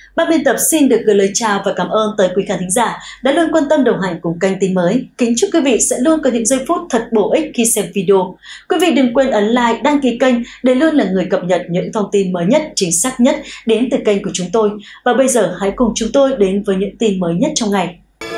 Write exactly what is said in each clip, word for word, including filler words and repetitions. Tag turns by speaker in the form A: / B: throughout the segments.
A: Ban biên tập xin được gửi lời chào và cảm ơn tới quý khán thính giả đã luôn quan tâm đồng hành cùng kênh Tin Mới. Kính chúc quý vị sẽ luôn có những giây phút thật bổ ích khi xem video. Quý vị đừng quên ấn like, đăng ký kênh để luôn là người cập nhật những thông tin mới nhất, chính xác nhất đến từ kênh của chúng tôi. Và bây giờ hãy cùng chúng tôi đến với những tin mới nhất trong ngày.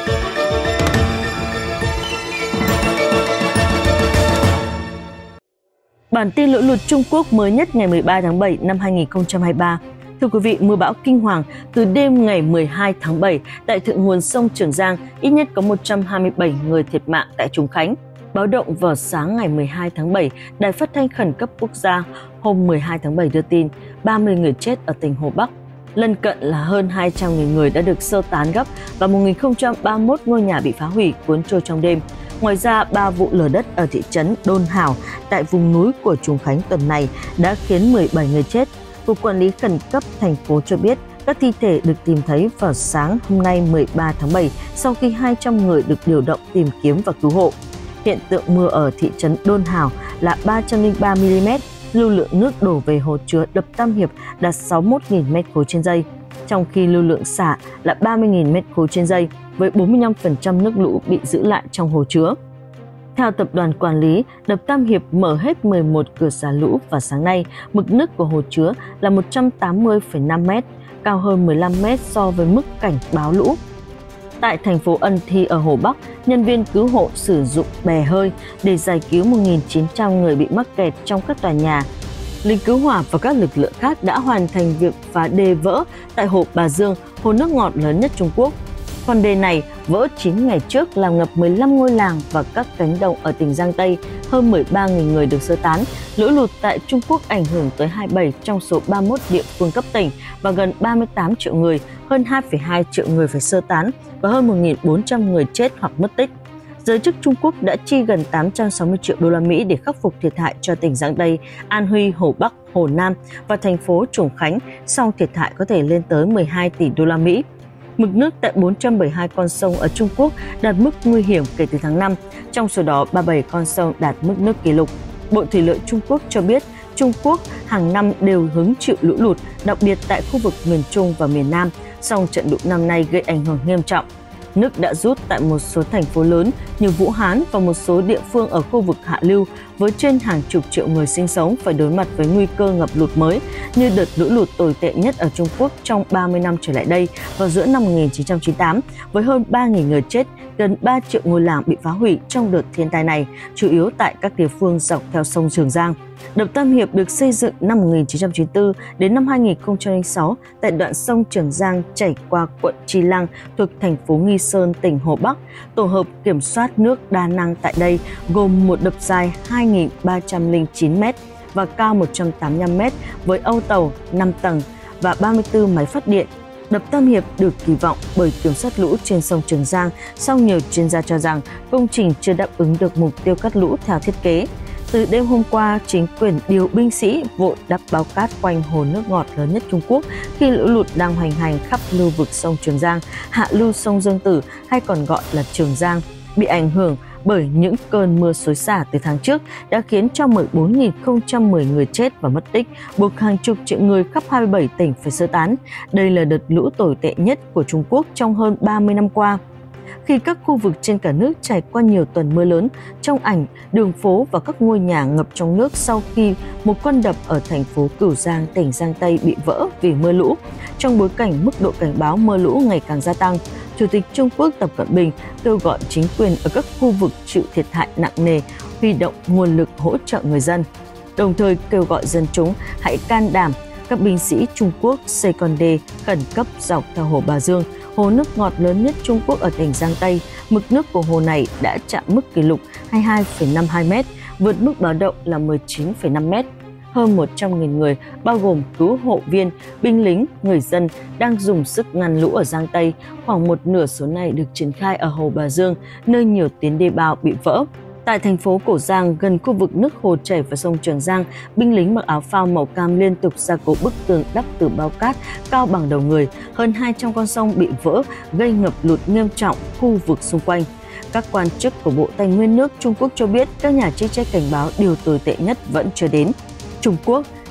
B: Bản tin lũ lụt Trung Quốc mới nhất ngày mười ba tháng bảy năm hai nghìn không trăm hai mươi ba. Thưa quý vị, mưa bão kinh hoàng từ đêm ngày mười hai tháng bảy tại thượng nguồn sông Trường Giang, ít nhất có một trăm hai mươi bảy người thiệt mạng tại Trùng Khánh. Báo động vào sáng ngày mười hai tháng bảy, Đài Phát thanh Khẩn cấp Quốc gia hôm mười hai tháng bảy đưa tin ba mươi người chết ở tỉnh Hồ Bắc. Lân cận là hơn hai trăm nghìn người đã được sơ tán gấp và một nghìn không trăm ba mươi mốt ngôi nhà bị phá hủy cuốn trôi trong đêm. Ngoài ra, ba vụ lở đất ở thị trấn Đôn Hảo tại vùng núi của Trùng Khánh tuần này đã khiến mười bảy người chết. Cục Quản lý Khẩn cấp thành phố cho biết các thi thể được tìm thấy vào sáng hôm nay mười ba tháng bảy sau khi hai trăm người được điều động tìm kiếm và cứu hộ. Hiện tượng mưa ở thị trấn Đôn Hảo là ba trăm lẻ ba mi li mét, lưu lượng nước đổ về hồ chứa đập Tam Hiệp đạt sáu mươi mốt nghìn mét khối trên giây, trong khi lưu lượng xả là ba mươi nghìn mét khối trên giây, với bốn mươi lăm phần trăm nước lũ bị giữ lại trong hồ chứa. Theo tập đoàn quản lý, đập Tam Hiệp mở hết mười một cửa xả lũ và sáng nay, mực nước của hồ chứa là một trăm tám mươi phẩy năm mét, cao hơn mười lăm mét so với mức cảnh báo lũ. Tại thành phố Ân Thi ở Hồ Bắc, nhân viên cứu hộ sử dụng bè hơi để giải cứu một nghìn chín trăm người bị mắc kẹt trong các tòa nhà. Lính cứu hỏa và các lực lượng khác đã hoàn thành việc phá đê vỡ tại hồ Bà Dương, hồ nước ngọt lớn nhất Trung Quốc. Con đê này vỡ chín ngày trước làm ngập mười lăm ngôi làng và các cánh đồng ở tỉnh Giang Tây, hơn mười ba nghìn người được sơ tán. Lũ lụt tại Trung Quốc ảnh hưởng tới hai mươi bảy trong số ba mươi mốt địa phương cấp tỉnh và gần ba mươi tám triệu người, hơn hai phẩy hai triệu người phải sơ tán và hơn một nghìn bốn trăm người chết hoặc mất tích. Giới chức Trung Quốc đã chi gần tám trăm sáu mươi triệu đô la Mỹ để khắc phục thiệt hại cho tỉnh Giang Tây, An Huy, Hồ Bắc, Hồ Nam và thành phố Trùng Khánh, song thiệt hại có thể lên tới mười hai tỷ đô la Mỹ. Mực nước tại bốn trăm bảy mươi hai con sông ở Trung Quốc đạt mức nguy hiểm kể từ tháng năm, trong số đó ba mươi bảy con sông đạt mức nước kỷ lục. Bộ Thủy lợi Trung Quốc cho biết Trung Quốc hàng năm đều hứng chịu lũ lụt, đặc biệt tại khu vực miền Trung và miền Nam, song trận lũ năm nay gây ảnh hưởng nghiêm trọng. Nước đã rút tại một số thành phố lớn như Vũ Hán và một số địa phương ở khu vực hạ lưu với trên hàng chục triệu người sinh sống phải đối mặt với nguy cơ ngập lụt mới như đợt lũ lụt tồi tệ nhất ở Trung Quốc trong ba mươi năm trở lại đây vào giữa năm một nghìn chín trăm chín mươi tám với hơn ba nghìn người chết, gần ba triệu ngôi làng bị phá hủy trong đợt thiên tai này, chủ yếu tại các địa phương dọc theo sông Trường Giang. Đập Tam Hiệp được xây dựng năm một nghìn chín trăm chín mươi tư đến năm hai nghìn không trăm lẻ sáu tại đoạn sông Trường Giang chảy qua quận Chi Lăng thuộc thành phố Nghi Sơn, tỉnh Hồ Bắc. Tổ hợp kiểm soát nước đa năng tại đây gồm một đập dài hai nghìn ba trăm lẻ chín mét và cao một trăm tám mươi lăm mét với âu tàu năm tầng và ba mươi tư máy phát điện. Đập Tam Hiệp được kỳ vọng bởi kiểm soát lũ trên sông Trường Giang, song nhiều chuyên gia cho rằng công trình chưa đáp ứng được mục tiêu cắt lũ theo thiết kế. Từ đêm hôm qua, chính quyền điều binh sĩ vội đắp bao cát quanh hồ nước ngọt lớn nhất Trung Quốc khi lũ lụt đang hoành hành khắp lưu vực sông Trường Giang, hạ lưu sông Dương Tử hay còn gọi là Trường Giang, bị ảnh hưởng bởi những cơn mưa xối xả từ tháng trước đã khiến cho mười bốn nghìn không trăm mười người chết và mất tích, buộc hàng chục triệu người khắp hai mươi bảy tỉnh phải sơ tán. Đây là đợt lũ tồi tệ nhất của Trung Quốc trong hơn ba mươi năm qua. Khi các khu vực trên cả nước trải qua nhiều tuần mưa lớn, trong ảnh, đường phố và các ngôi nhà ngập trong nước sau khi một con đập ở thành phố Cửu Giang, tỉnh Giang Tây bị vỡ vì mưa lũ. Trong bối cảnh mức độ cảnh báo mưa lũ ngày càng gia tăng, Chủ tịch Trung Quốc Tập Cận Bình kêu gọi chính quyền ở các khu vực chịu thiệt hại nặng nề huy động nguồn lực hỗ trợ người dân, đồng thời kêu gọi dân chúng hãy can đảm. Các binh sĩ Trung Quốc xây con đê khẩn cấp dọc theo hồ Bà Dương, hồ nước ngọt lớn nhất Trung Quốc ở tỉnh Giang Tây. Mực nước của hồ này đã chạm mức kỷ lục hai mươi hai phẩy năm hai mét, vượt mức báo động là mười chín phẩy năm mét. Hơn một trăm nghìn người, bao gồm cứu hộ viên, binh lính, người dân đang dùng sức ngăn lũ ở Giang Tây. Khoảng một nửa số này được triển khai ở hồ Bà Dương, nơi nhiều tuyến đê bao bị vỡ. Tại thành phố Cổ Giang, gần khu vực nước hồ chảy vào sông Trường Giang, binh lính mặc áo phao màu cam liên tục gia cố bức tường đắp từ bao cát cao bằng đầu người. Hơn hai trăm con sông bị vỡ, gây ngập lụt nghiêm trọng khu vực xung quanh. Các quan chức của Bộ Tài nguyên nước Trung Quốc cho biết các nhà chức trách cảnh báo điều tồi tệ nhất vẫn chưa đến. Trung Quốc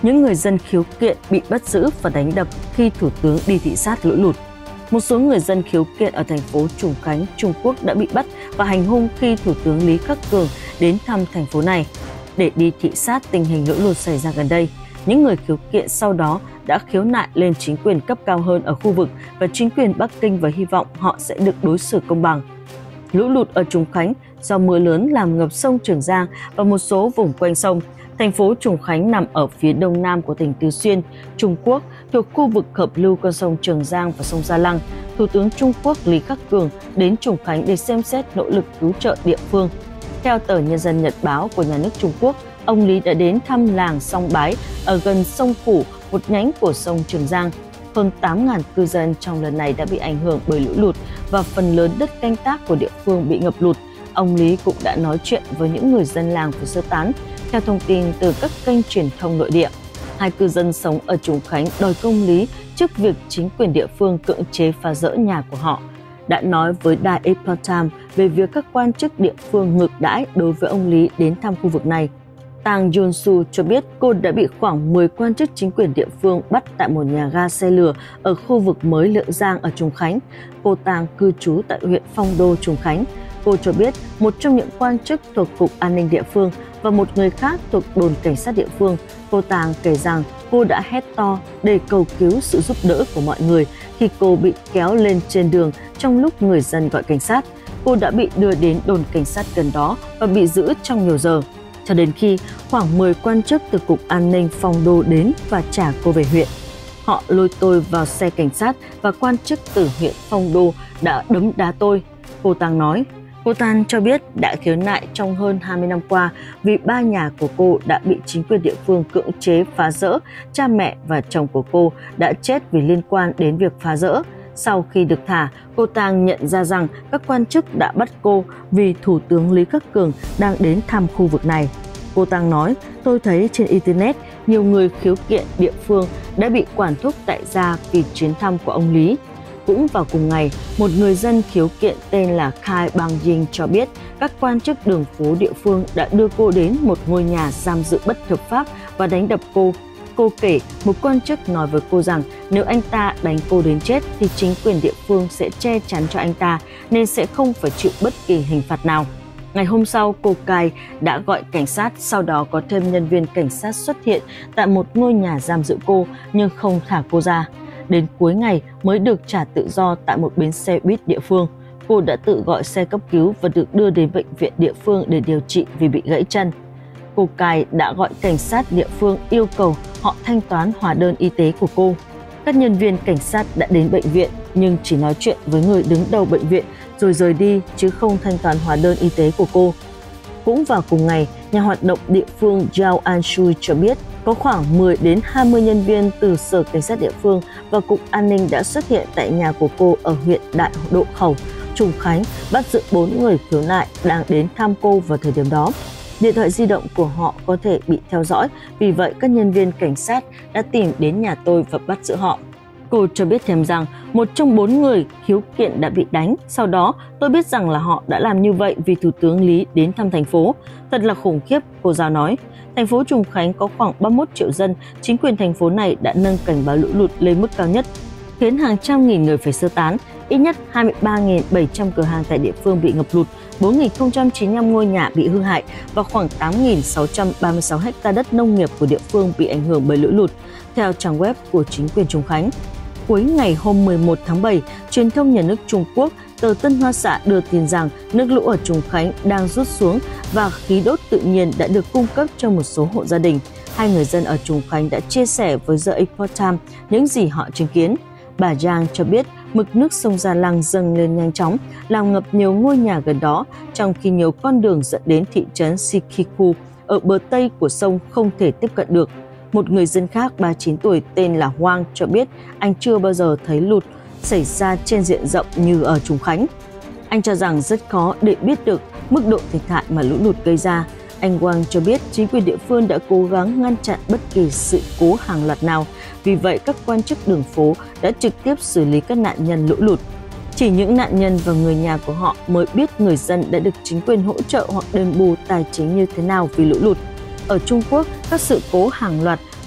B: những người dân khiếu kiện bị bắt giữ và đánh đập khi Thủ tướng đi thị sát lũ lụt. Một số người dân khiếu kiện ở thành phố Trùng Khánh, Trung Quốc đã bị bắt và hành hung khi Thủ tướng Lý Khắc Cường đến thăm thành phố này để đi thị sát tình hình lũ lụt xảy ra gần đây. Những người khiếu kiện sau đó đã khiếu nại lên chính quyền cấp cao hơn ở khu vực và chính quyền Bắc Kinh và hy vọng họ sẽ được đối xử công bằng. Lũ lụt ở Trùng Khánh do mưa lớn làm ngập sông Trường Giang và một số vùng quanh sông. Thành phố Trùng Khánh nằm ở phía đông nam của tỉnh Tứ Xuyên, Trung Quốc, thuộc khu vực hợp lưu con sông Trường Giang và sông Gia Lăng. Thủ tướng Trung Quốc Lý Khắc Cường đến Trùng Khánh để xem xét nỗ lực cứu trợ địa phương. Theo tờ Nhân dân Nhật báo của nhà nước Trung Quốc, ông Lý đã đến thăm làng Song Bái ở gần sông Phủ, một nhánh của sông Trường Giang. Hơn tám nghìn cư dân trong lần này đã bị ảnh hưởng bởi lũ lụt và phần lớn đất canh tác của địa phương bị ngập lụt. Ông Lý cũng đã nói chuyện với những người dân làng phải sơ tán, theo thông tin từ các kênh truyền thông nội địa. Hai cư dân sống ở Trùng Khánh đòi công lý trước việc chính quyền địa phương cưỡng chế phá rỡ nhà của họ. Đã nói với đài Epoch Times về việc các quan chức địa phương ngược đãi đối với ông Lý đến thăm khu vực này. Tang Yun-su cho biết cô đã bị khoảng mười quan chức chính quyền địa phương bắt tại một nhà ga xe lửa ở khu vực mới Lượng Giang ở Trùng Khánh. Cô Tang cư trú tại huyện Phong Đô, Trùng Khánh. Cô cho biết một trong những quan chức thuộc Cục An ninh địa phương và một người khác thuộc đồn cảnh sát địa phương. Cô Tang kể rằng cô đã hét to để cầu cứu sự giúp đỡ của mọi người khi cô bị kéo lên trên đường trong lúc người dân gọi cảnh sát. Cô đã bị đưa đến đồn cảnh sát gần đó và bị giữ trong nhiều giờ, cho đến khi khoảng mười quan chức từ Cục An ninh Phong Đô đến và trả cô về huyện. Họ lôi tôi vào xe cảnh sát và quan chức từ huyện Phong Đô đã đấm đá tôi, cô Tang nói. Cô Tang cho biết đã khiếu nại trong hơn hai mươi năm qua vì ba nhà của cô đã bị chính quyền địa phương cưỡng chế phá rỡ, cha mẹ và chồng của cô đã chết vì liên quan đến việc phá rỡ. Sau khi được thả, cô Tang nhận ra rằng các quan chức đã bắt cô vì Thủ tướng Lý Khắc Cường đang đến thăm khu vực này. Cô Tang nói, tôi thấy trên Internet nhiều người khiếu kiện địa phương đã bị quản thúc tại gia vì chuyến thăm của ông Lý. Cũng vào cùng ngày, một người dân khiếu kiện tên là Khai Bang Ying cho biết các quan chức đường phố địa phương đã đưa cô đến một ngôi nhà giam giữ bất hợp pháp và đánh đập cô. Cô kể một quan chức nói với cô rằng nếu anh ta đánh cô đến chết thì chính quyền địa phương sẽ che chắn cho anh ta nên sẽ không phải chịu bất kỳ hình phạt nào. Ngày hôm sau, cô Kai đã gọi cảnh sát, sau đó có thêm nhân viên cảnh sát xuất hiện tại một ngôi nhà giam giữ cô nhưng không thả cô ra. Đến cuối ngày mới được trả tự do tại một bến xe buýt địa phương. Cô đã tự gọi xe cấp cứu và được đưa đến bệnh viện địa phương để điều trị vì bị gãy chân. Cô Kai đã gọi cảnh sát địa phương yêu cầu họ thanh toán hóa đơn y tế của cô. Các nhân viên cảnh sát đã đến bệnh viện nhưng chỉ nói chuyện với người đứng đầu bệnh viện rồi rời đi chứ không thanh toán hóa đơn y tế của cô. Cũng vào cùng ngày, nhà hoạt động địa phương Zhao Anshui cho biết có khoảng mười đến hai mươi nhân viên từ Sở Cảnh sát địa phương và Cục An ninh đã xuất hiện tại nhà của cô ở huyện Đại Độ Khẩu, Trùng Khánh, bắt giữ bốn người khiếu nại đang đến thăm cô vào thời điểm đó. Điện thoại di động của họ có thể bị theo dõi, vì vậy các nhân viên cảnh sát đã tìm đến nhà tôi và bắt giữ họ. Cô cho biết thêm rằng một trong bốn người khiếu kiện đã bị đánh. Sau đó, tôi biết rằng là họ đã làm như vậy vì Thủ tướng Lý đến thăm thành phố. Thật là khủng khiếp, cô giáo nói. Thành phố Trùng Khánh có khoảng ba mươi mốt triệu dân. Chính quyền thành phố này đã nâng cảnh báo lũ lụt lên mức cao nhất, khiến hàng trăm nghìn người phải sơ tán. Ít nhất hai mươi ba nghìn bảy trăm cửa hàng tại địa phương bị ngập lụt, bốn nghìn không trăm chín mươi lăm ngôi nhà bị hư hại và khoảng tám nghìn sáu trăm ba mươi sáu ha đất nông nghiệp của địa phương bị ảnh hưởng bởi lũ lụt, theo trang web của chính quyền Trùng Khánh. Cuối ngày hôm mười một tháng bảy, truyền thông nhà nước Trung Quốc, tờ Tân Hoa Xã đưa tin rằng nước lũ ở Trùng Khánh đang rút xuống và khí đốt tự nhiên đã được cung cấp cho một số hộ gia đình. Hai người dân ở Trùng Khánh đã chia sẻ với The Epoch Times những gì họ chứng kiến. Bà Giang cho biết mực nước sông Gia Lăng dâng lên nhanh chóng, làm ngập nhiều ngôi nhà gần đó, trong khi nhiều con đường dẫn đến thị trấn Shikiku ở bờ tây của sông không thể tiếp cận được. Một người dân khác ba mươi chín tuổi tên là Hoang cho biết anh chưa bao giờ thấy lụt xảy ra trên diện rộng như ở Trùng Khánh. Anh cho rằng rất khó để biết được mức độ thiệt hại mà lũ lụt gây ra. Anh Hoang cho biết chính quyền địa phương đã cố gắng ngăn chặn bất kỳ sự cố hàng loạt nào. Vì vậy, các quan chức đường phố đã trực tiếp xử lý các nạn nhân lũ lụt. Chỉ những nạn nhân và người nhà của họ mới biết người dân đã được chính quyền hỗ trợ hoặc đền bù tài chính như thế nào vì lũ lụt. Ở Trung Quốc, các sự cố hàng loạt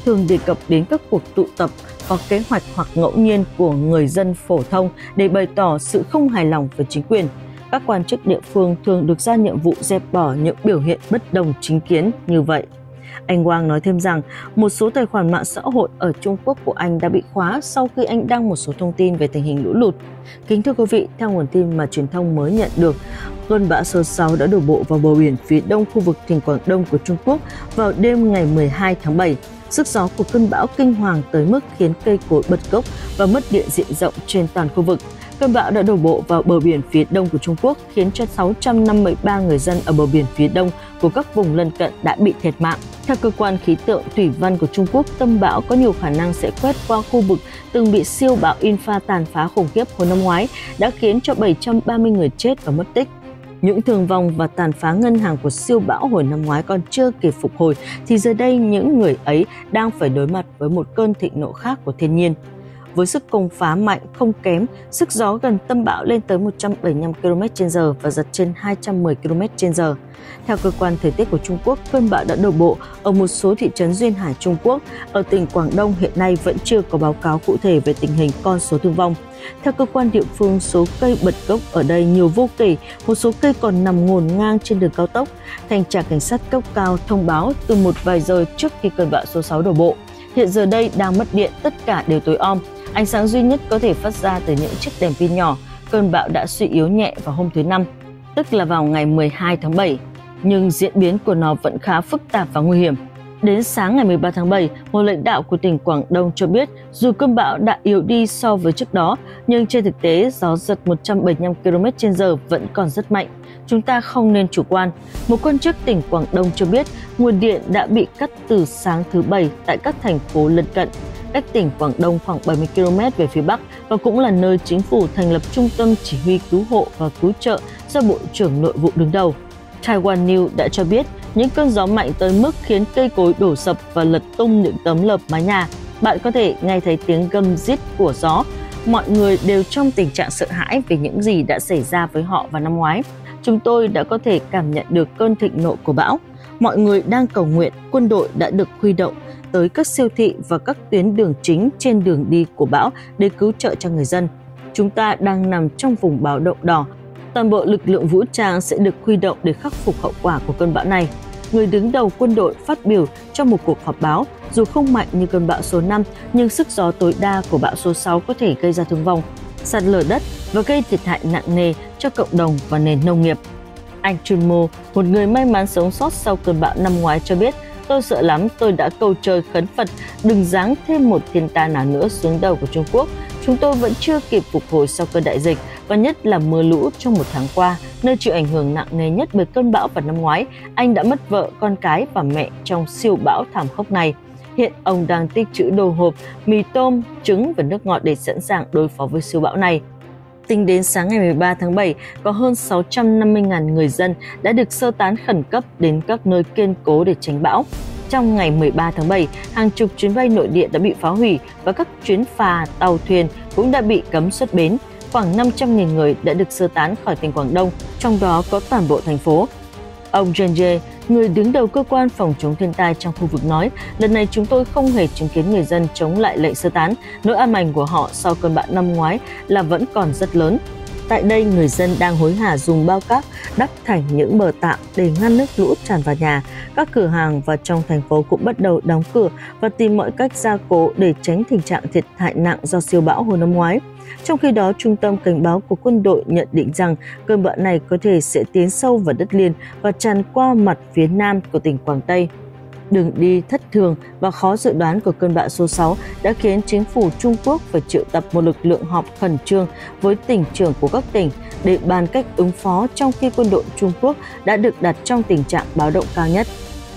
B: thường đề cập đến các cuộc tụ tập có kế hoạch hoặc ngẫu nhiên của người dân phổ thông để bày tỏ sự không hài lòng với chính quyền. Các quan chức địa phương thường được giao nhiệm vụ dẹp bỏ những biểu hiện bất đồng chính kiến như vậy. Anh Wang nói thêm rằng một số tài khoản mạng xã hội ở Trung Quốc của anh đã bị khóa sau khi anh đăng một số thông tin về tình hình lũ lụt. Kính thưa quý vị, theo nguồn tin mà truyền thông mới nhận được, cơn bão số sáu đã đổ bộ vào bờ biển phía đông khu vực tỉnh Quảng Đông của Trung Quốc vào đêm ngày mười hai tháng bảy. Sức gió của cơn bão kinh hoàng tới mức khiến cây cối bật gốc và mất điện diện rộng trên toàn khu vực. Cơn bão đã đổ bộ vào bờ biển phía đông của Trung Quốc, khiến cho sáu trăm năm mươi ba người dân ở bờ biển phía đông của các vùng lân cận đã bị thiệt mạng. Theo cơ quan khí tượng thủy văn của Trung Quốc, tâm bão có nhiều khả năng sẽ quét qua khu vực từng bị siêu bão Infa tàn phá khủng khiếp hồi năm ngoái, đã khiến cho bảy trăm ba mươi người chết và mất tích. Những thương vong và tàn phá ngân hàng của siêu bão hồi năm ngoái còn chưa kịp phục hồi, thì giờ đây những người ấy đang phải đối mặt với một cơn thịnh nộ khác của thiên nhiên. Với sức công phá mạnh không kém, sức gió gần tâm bão lên tới một trăm bảy mươi lăm ki lô mét trên giờ và giật trên hai trăm mười ki lô mét trên giờ. Theo cơ quan thời tiết của Trung Quốc, cơn bão đã đổ bộ ở một số thị trấn duyên hải Trung Quốc. Ở tỉnh Quảng Đông hiện nay vẫn chưa có báo cáo cụ thể về tình hình con số thương vong. Theo cơ quan địa phương, số cây bật gốc ở đây nhiều vô kể, một số cây còn nằm ngổn ngang trên đường cao tốc. Thanh tra cảnh sát cấp cao thông báo từ một vài giờ trước khi cơn bão số sáu đổ bộ. Hiện giờ đây đang mất điện, tất cả đều tối om. Ánh sáng duy nhất có thể phát ra từ những chiếc đèn pin nhỏ. Cơn bão đã suy yếu nhẹ vào hôm thứ Năm, tức là vào ngày mười hai tháng bảy, nhưng diễn biến của nó vẫn khá phức tạp và nguy hiểm. Đến sáng ngày mười ba tháng bảy, một lãnh đạo của tỉnh Quảng Đông cho biết dù cơn bão đã yếu đi so với trước đó, nhưng trên thực tế gió giật một trăm bảy mươi lăm ki lô mét trên giờ vẫn còn rất mạnh. Chúng ta không nên chủ quan. Một quan chức tỉnh Quảng Đông cho biết nguồn điện đã bị cắt từ sáng thứ Bảy tại các thành phố lân cận, cách tỉnh Quảng Đông khoảng bảy mươi ki lô mét về phía Bắc và cũng là nơi chính phủ thành lập trung tâm chỉ huy cứu hộ và cứu trợ do Bộ trưởng Nội vụ đứng đầu. Taiwan News đã cho biết những cơn gió mạnh tới mức khiến cây cối đổ sập và lật tung những tấm lợp mái nhà. Bạn có thể nghe thấy tiếng gầm rít của gió. Mọi người đều trong tình trạng sợ hãi về những gì đã xảy ra với họ vào năm ngoái. Chúng tôi đã có thể cảm nhận được cơn thịnh nộ của bão. Mọi người đang cầu nguyện, quân đội đã được huy động tới các siêu thị và các tuyến đường chính trên đường đi của bão để cứu trợ cho người dân. Chúng ta đang nằm trong vùng báo động đỏ. Toàn bộ lực lượng vũ trang sẽ được huy động để khắc phục hậu quả của cơn bão này. Người đứng đầu quân đội phát biểu trong một cuộc họp báo, dù không mạnh như cơn bão số năm, nhưng sức gió tối đa của bão số sáu có thể gây ra thương vong, sạt lở đất và gây thiệt hại nặng nề cho cộng đồng và nền nông nghiệp. Anh Chunmo, một người may mắn sống sót sau cơn bão năm ngoái cho biết, tôi sợ lắm, tôi đã cầu trời khấn Phật đừng giáng thêm một thiên tai nào nữa xuống đầu của Trung Quốc. Chúng tôi vẫn chưa kịp phục hồi sau cơn đại dịch và nhất là mưa lũ trong một tháng qua, nơi chịu ảnh hưởng nặng nề nhất bởi cơn bão vào năm ngoái. Anh đã mất vợ, con cái và mẹ trong siêu bão thảm khốc này. Hiện ông đang tích trữ đồ hộp, mì tôm, trứng và nước ngọt để sẵn sàng đối phó với siêu bão này. Tính đến sáng ngày mười ba tháng bảy, có hơn sáu trăm năm mươi nghìn người dân đã được sơ tán khẩn cấp đến các nơi kiên cố để tránh bão. Trong ngày mười ba tháng bảy, hàng chục chuyến bay nội địa đã bị phá hủy và các chuyến phà, tàu thuyền cũng đã bị cấm xuất bến. Khoảng năm trăm nghìn người đã được sơ tán khỏi tỉnh Quảng Đông, trong đó có toàn bộ thành phố. Ông Jen Jae, người đứng đầu cơ quan phòng chống thiên tai trong khu vực nói, lần này chúng tôi không hề chứng kiến người dân chống lại lệnh sơ tán. Nỗi ám ảnh của họ sau cơn bão năm ngoái là vẫn còn rất lớn. Tại đây, người dân đang hối hả dùng bao cát đắp thành những bờ tạm để ngăn nước lũ tràn vào nhà. Các cửa hàng và trong thành phố cũng bắt đầu đóng cửa và tìm mọi cách gia cố để tránh tình trạng thiệt hại nặng do siêu bão hồi năm ngoái. Trong khi đó, Trung tâm Cảnh báo của quân đội nhận định rằng cơn bão này có thể sẽ tiến sâu vào đất liền và tràn qua mặt phía nam của tỉnh Quảng Tây. Đường đi thất thường và khó dự đoán của cơn bão số sáu đã khiến chính phủ Trung Quốc phải triệu tập một lực lượng họp khẩn trương với tỉnh trưởng của các tỉnh để bàn cách ứng phó, trong khi quân đội Trung Quốc đã được đặt trong tình trạng báo động cao nhất.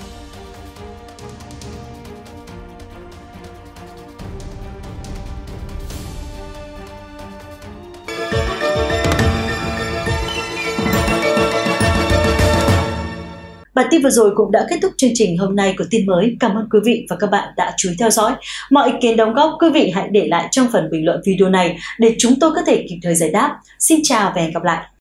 A: Bản tin vừa rồi cũng đã kết thúc chương trình hôm nay của tin mới. Cảm ơn quý vị và các bạn đã chú ý theo dõi. Mọi ý kiến đóng góp quý vị hãy để lại trong phần bình luận video này để chúng tôi có thể kịp thời giải đáp. Xin chào và hẹn gặp lại!